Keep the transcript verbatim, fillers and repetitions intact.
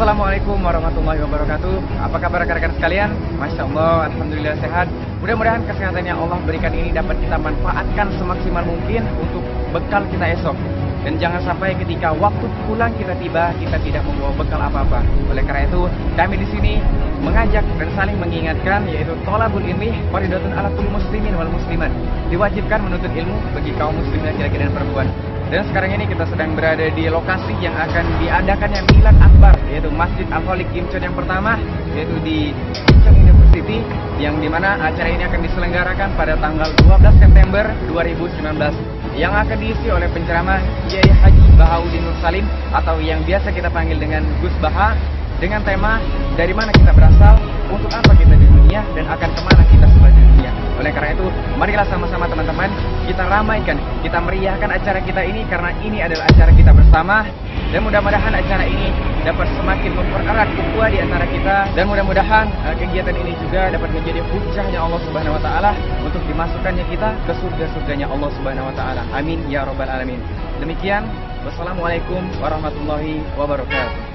Assalamualaikum warahmatullahi wabarakatuh. Apa kabar rekan-rekan sekalian? Masya Allah, Alhamdulillah sehat. Mudah-mudahan kesehatan yang Allah berikan ini dapat kita manfaatkan semaksimal mungkin untuk bekal kita esok. Dan jangan sampai ketika waktu pulang kita tiba, kita tidak membawa bekal apa-apa. Oleh karena itu, kami di sini mengajak dan saling mengingatkan, yaitu thalabul ilmi fardhatun ala kulli muslimin wal muslimat. Diwajibkan menuntut ilmu bagi kaum muslim laki-laki dan perempuan. Dan sekarang ini kita sedang berada di lokasi yang akan diadakannya Milad Akbar, yaitu Masjid Al-Khaliq Incheon yang pertama, yaitu di Incheon University, yang dimana acara ini akan diselenggarakan pada tanggal dua belas September dua ribu sembilan belas, yang akan diisi oleh penceramah Kiai Haji Bahaudin Nur Salim, atau yang biasa kita panggil dengan Gus Baha, dengan tema dari mana kita berasal, untuk apa kita di dunia, dan akan kemana kita setelah di dunia. Oleh karena itu, marilah sama-sama teman-teman kita ramaikan, kita meriahkan acara kita ini, karena ini adalah acara kita bersama. Dan mudah-mudahan acara ini dapat semakin mempererat ukhuwah di antara kita, dan mudah-mudahan uh, kegiatan ini juga dapat menjadi hujjahnya Allah Subhanahu wa taala untuk dimasukkannya kita ke surga-surganya Allah Subhanahu wa taala. Amin ya rabbal alamin. Demikian, wassalamualaikum warahmatullahi wabarakatuh.